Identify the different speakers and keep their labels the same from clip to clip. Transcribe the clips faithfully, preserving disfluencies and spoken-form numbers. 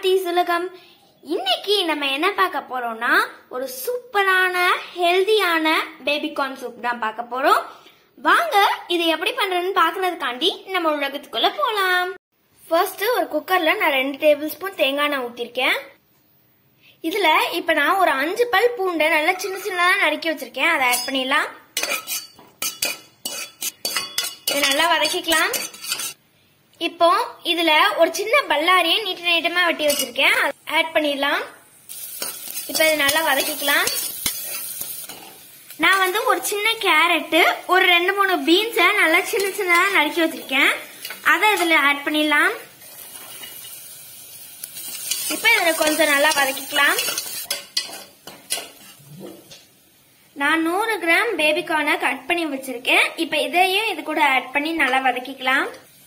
Speaker 1: கார்த்திஸ் உலகம். இன்னைக்கு நம்ம என்ன பார்க்க போறோம்னா ஒரு சூப்பரான ஹெல்தியான பேபிகார்ன் சூப் தான் பார்க்க போறோம். வாங்க இது எப்படி பண்றதுன்னு பாக்குறதுக்காண்டி நம்ம உலகத்துக்குள்ள போலாம். ஃபர்ஸ்ட் ஒரு குக்கர்ல நான் ரெண்டு டேபிள் ஸ்பூன் தேங்காய் எண்ணெய் ஊத்திருக்கேன். இதுல இப்ப நான் ஒரு அஞ்சு பல் பூண்டை நல்லா சின்ன சின்னதா நறுக்கி வச்சிருக்கேன், அதை ஆட் பண்ணிடலாம். இதை நல்லா வதக்கிக்கலாம். இப்போ இதுல ஒரு சின்ன பல்லாரியை நீட்ட நீட்டமா வெட்டி வச்சிருக்கேன், ஆட் பண்ணிடலாம். இப்ப இதை நல்லா வதக்கிக்கலாம். நான் வந்து ஒரு சின்ன கேரட், ஒரு ரெண்டு மூணு பீன்ஸை நல்லா சின்ன சின்னதா நறுக்கி வச்சிருக்கேன், அதை இதுல ஆட் பண்ணிடலாம். இப்ப இதுல கொஞ்சம் நல்லா வதக்கிக்கலாம். நான் நூறு கிராம் பேபிகார்னை கட் பண்ணி வச்சிருக்கேன். இப்ப இதையும் இது கூட ஆட் பண்ணி நல்லா வதக்கிக்கலாம்.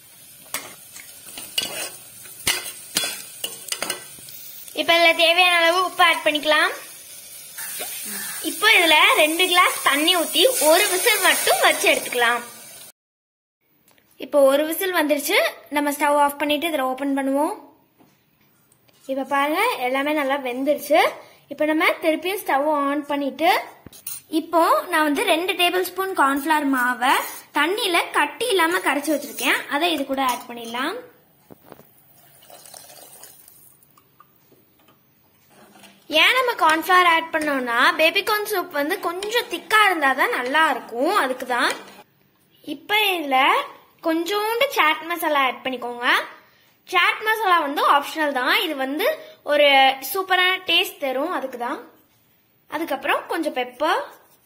Speaker 1: இப்ப இதுல தேவையான அளவு உப்பு ஆட் பண்ணிக்கலாம். இப்போ இதுல ரெண்டு கிளாஸ் தண்ணி ஊத்தி ஒரு விசில் மட்டும் வச்சு எடுத்துக்கலாம். இப்போ ஒரு விசில் வந்துருச்சு. நம்ம ஸ்டவ் ஆஃப் பண்ணிட்டு இதுல ஓபன் பண்ணுவோம். இப்ப பாருங்க எல்லாமே நல்லா வெந்துருச்சு. இப்ப நம்ம திருப்பியும் ஸ்டவ் ஆன் பண்ணிட்டு இப்போ நான் வந்து ரெண்டு டேபிள் ஸ்பூன் கார்ன்ஃபிளவர் மாவை தண்ணியில கட்டி இல்லாம கரைச்சி வச்சிருக்கேன், அதை இது கூட ஆட் பண்ணிடலாம். ஏன் நம்ம கார்ன்ஃபிளவர் ஆட் பண்ணோம்னா பேபிகார்ன் சூப் வந்து கொஞ்சம் திக்கா இருந்தாதான் நல்லா இருக்கும், அதுக்குதான். இப்ப இதுல கொஞ்சோண்டு சாட் மசாலா ஆட் பண்ணிக்கோங்க. சாட் மசாலா வந்து ஆப்ஷனல் தான், இது வந்து ஒரு சூப்பரான டேஸ்ட் தரும், அதுக்குதான். அதுக்கப்புறம் கொஞ்சம் பெப்பர்,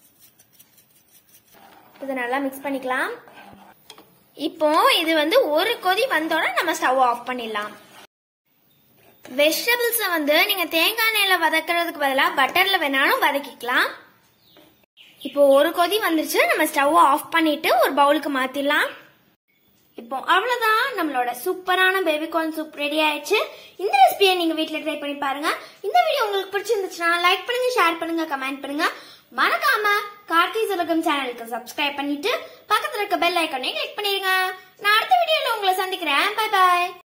Speaker 1: இதை நல்லா மிக்ஸ் பண்ணிக்கலாம். இப்போ இது வந்து ஒரு கொதி வந்தோட நம்ம ஸ்டவ் ஆஃப் பண்ணிடலாம். வெஜிடபிள்ஸை வந்து நீங்க தேங்காய் எண்ணெயில வதக்குறதுக்கு பதிலாக பட்டர்ல வேணாலும் வதக்கிக்கலாம். இப்போ ஒரு கொதி வந்துருச்சு, நம்ம ஸ்டவ் ஆஃப் பண்ணிட்டு ஒரு பவுலுக்கு மாத்திடலாம். இப்போ அவ்வளவுதான், நம்மளோட சூப்பரான பேபிகார்ன் சூப் ரெடி ஆயிடுச்சு. இந்த ரெசிபியை நீங்க வீட்ல ட்ரை பண்ணி பாருங்க. இந்த வீடியோ உங்களுக்கு பிடிச்சிருந்துச்சுன்னா லைக் பண்ணுங்க, ஷேர் பண்ணுங்க, கமெண்ட் பண்ணுங்க. மறக்காம கார்த்திஸ் உலகம் சேனலுக்கு சப்ஸ்கிரைப் பண்ணிட்டு பக்கத்துல இருக்க பெல் ஐக்கானை கிளிக் பண்ணிருங்க. நான் அடுத்த வீடியோல உங்களை சந்திக்கிறேன். பை பாய்.